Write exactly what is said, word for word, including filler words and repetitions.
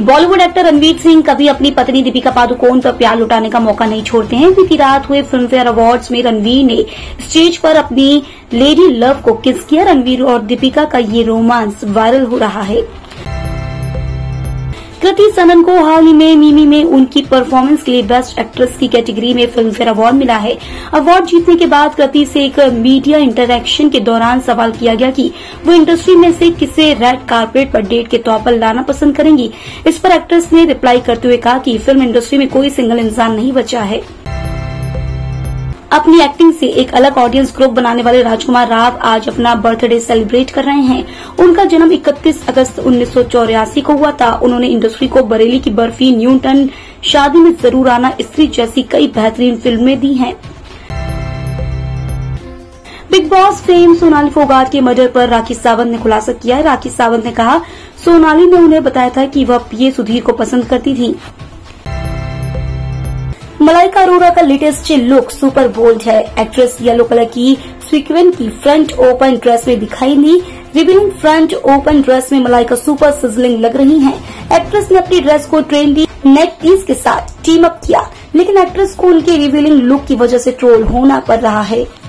Bollywood actor Ranveer Singh कभी अपनी पत्नी दीपिका पादुकोण पर प्यार लुटाने का मौका नहीं छोड़ते हैं। बीती रात हुए फिल्म फेयर अवार्ड्स में रणवीर ने स्टेज पर अपनी लेडी लव को किस किया। रणवीर और दीपिका का ये रोमांस वायरल हो रहा है। कृति सनन को हाल ही में मिमी में उनकी परफॉर्मेंस के लिए बेस्ट एक्ट्रेस की कैटेगरी में फिल्म फेयर अवार्ड मिला है। अवार्ड जीतने के बाद कृति से एक मीडिया इंटरैक्शन के दौरान सवाल किया गया कि वो इंडस्ट्री में से किसे रेड कार्पेट पर डेट के तौर पर लाना पसंद करेंगी। इस पर एक्ट्रेस ने रिप्लाई करते हुए कहा कि फिल्म इंडस्ट्री में कोई सिंगल इंसान नहीं बचा है। अपनी एक्टिंग से एक अलग ऑडियंस ग्रुप बनाने वाले राजकुमार राव आज अपना बर्थडे सेलिब्रेट कर रहे हैं। उनका जन्म इकतीस अगस्त उन्नीस सौ चौरासी को हुआ था। उन्होंने इंडस्ट्री को बरेली की बर्फी, न्यूटन, शादी में जरूर आना, स्त्री जैसी कई बेहतरीन फिल्में दी हैं। Bigg Boss fame Sonali Phogat के मर्डर पर राखी सावंत ने खुलासा किया है। राखी सावंत ने कहा, सोनाली ने उन्हें बताया था कि वह पीए सुधीर को पसंद करती थी। मलाइका अरोरा का लेटेस्ट लुक सुपर बोल्ड है। एक्ट्रेस येलो कलर की सीक्वेंस की फ्रंट ओपन ड्रेस में दिखाई दी। रिवीलिंग फ्रंट ओपन ड्रेस में मलाइका सुपर सिजलिंग लग रही हैं। एक्ट्रेस ने अपनी ड्रेस को ट्रेंडी नेक पीस के साथ टीम अप किया, लेकिन एक्ट्रेस को उनके रिवीलिंग लुक की वजह से ट्रोल होना पड़ रहा है।